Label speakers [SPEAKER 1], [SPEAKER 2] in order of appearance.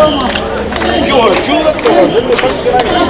[SPEAKER 1] 今日は急だったから全然感じてないから。